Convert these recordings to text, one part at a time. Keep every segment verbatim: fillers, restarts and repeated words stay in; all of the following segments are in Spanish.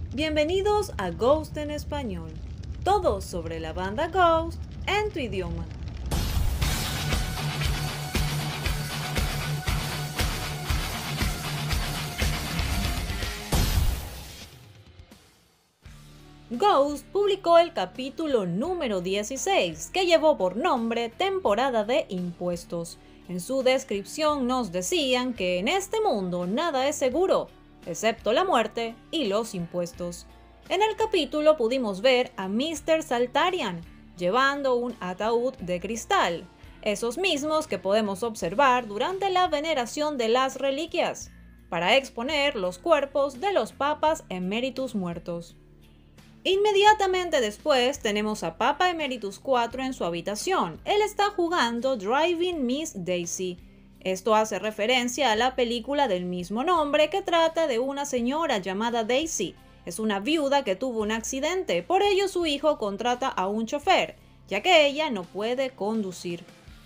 Bienvenidos a Ghost en Español, todo sobre la banda Ghost en tu idioma. Ghost publicó el capítulo número dieciséis, que llevó por nombre Temporada de Impuestos. En su descripción nos decían que en este mundo nada es seguro, excepto la muerte y los impuestos. En el capítulo pudimos ver a míster Saltarian llevando un ataúd de cristal, esos mismos que podemos observar durante la veneración de las reliquias, para exponer los cuerpos de los papas eméritus muertos. Inmediatamente después tenemos a Papa Emeritus cuatro en su habitación. Él está jugando Driving Miss Daisy. Esto hace referencia a la película del mismo nombre que trata de una señora llamada Daisy. Es una viuda que tuvo un accidente, por ello su hijo contrata a un chofer, ya que ella no puede conducir.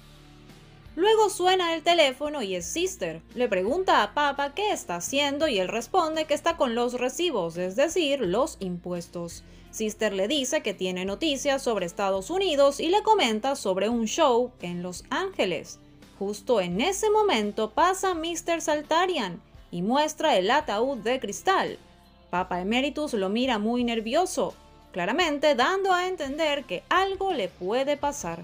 Luego suena el teléfono y es Sister. Le pregunta a Papa qué está haciendo y él responde que está con los recibos, es decir, los impuestos. Sister le dice que tiene noticias sobre Estados Unidos y le comenta sobre un show en Los Ángeles. Justo en ese momento pasa míster Saltarian y muestra el ataúd de cristal. Papa Emeritus lo mira muy nervioso, claramente dando a entender que algo le puede pasar.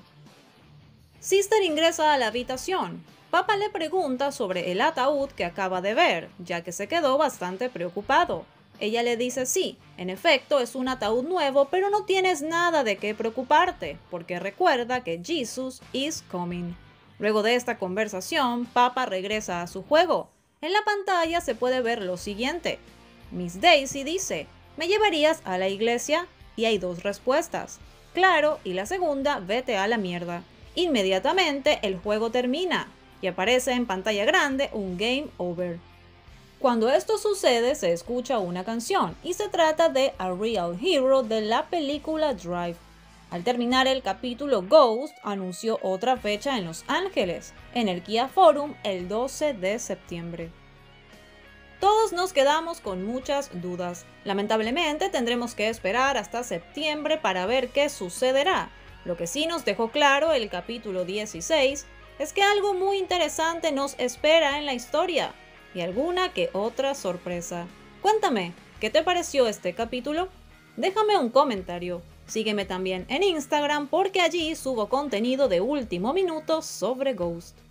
Sister ingresa a la habitación. Papa le pregunta sobre el ataúd que acaba de ver, ya que se quedó bastante preocupado. Ella le dice sí, en efecto es un ataúd nuevo, pero no tienes nada de qué preocuparte, porque recuerda que Jesus is coming. Luego de esta conversación, Papa regresa a su juego. En la pantalla se puede ver lo siguiente. Miss Daisy dice, ¿me llevarías a la iglesia? Y hay dos respuestas. Claro, y la segunda, vete a la mierda. Inmediatamente el juego termina y aparece en pantalla grande un Game Over. Cuando esto sucede se escucha una canción y se trata de A Real Hero de la película Drive. Al terminar el capítulo, Ghost anunció otra fecha en Los Ángeles, en el Kia Forum el doce de septiembre. Todos nos quedamos con muchas dudas. Lamentablemente tendremos que esperar hasta septiembre para ver qué sucederá. Lo que sí nos dejó claro el capítulo dieciséis es que algo muy interesante nos espera en la historia y alguna que otra sorpresa. Cuéntame, ¿qué te pareció este capítulo? Déjame un comentario. Sígueme también en Instagram porque allí subo contenido de último minuto sobre Ghost.